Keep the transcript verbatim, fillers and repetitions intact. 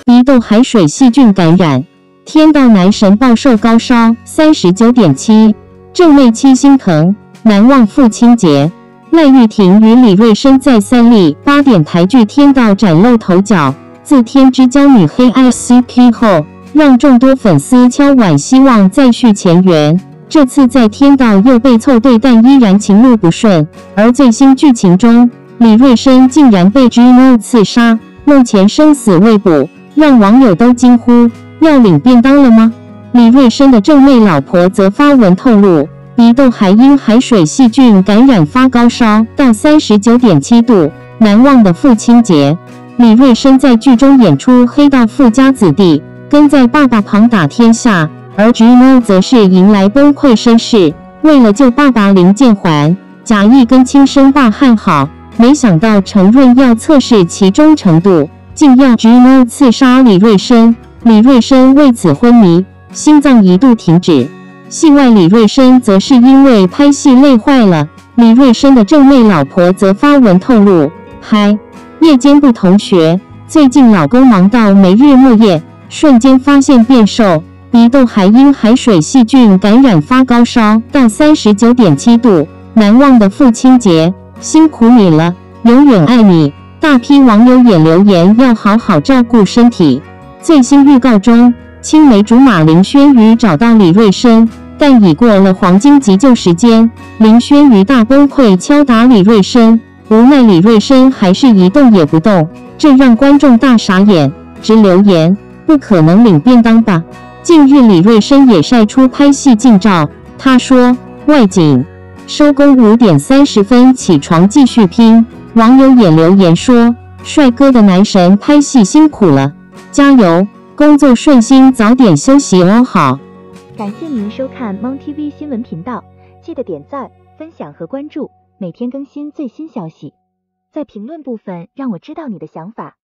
鼻窦海水细菌感染。天道男神暴瘦高烧 三十九点七， 正妹妻心疼，难忘父亲节。赖玉婷与李瑞生在三立八点台剧《天道》崭露头角，自天之娇女黑 I C P 后，让众多粉丝敲碗希望再续前缘。这次在《天道》又被凑对，但依然情路不顺。而最新剧情中，李瑞生竟然被 Gino 刺杀，目前生死未卜，让网友都惊呼：要领便当了吗？李瑞生的正妹老婆则发文透露，鼻窦还因海水细菌感染发高烧到 三十九点七 度，难忘的父亲节。李瑞生在剧中演出黑道富家子弟，跟在爸爸旁打天下，而 Gino 则是迎来崩溃身世，为了救爸爸林建环，假意跟亲生爸和好，没想到陈润要测试其忠诚度，竟要 Gino 刺杀李瑞生，李瑞生为此昏迷，心脏一度停止。戏外李瑞生则是因为拍戏累坏了，李瑞生的正妹老婆则发文透露，嗨，夜间部同学，最近老公忙到没日没夜，瞬间发现变瘦，鼻窦还因海水细菌感染发高烧到 三十九点七 度，难忘的父亲节，辛苦你了，永远爱你。大批网友也留言要好好照顾身体。最新预告中，青梅竹马林轩瑜找到李瑞生，但已过了黄金急救时间，林轩瑜大崩溃敲打李瑞生，无奈李瑞生还是一动也不动，这让观众大傻眼，直留言不可能领便当吧。近日李瑞生也晒出拍戏近照，他说外景收工五点三十分起床继续拼，网友也留言说帅哥的男神拍戏辛苦了，加油，工作顺心，早点休息哦。好， 感谢您收看猫 T V 新闻频道，记得点赞、分享和关注，每天更新最新消息。在评论部分让我知道你的想法。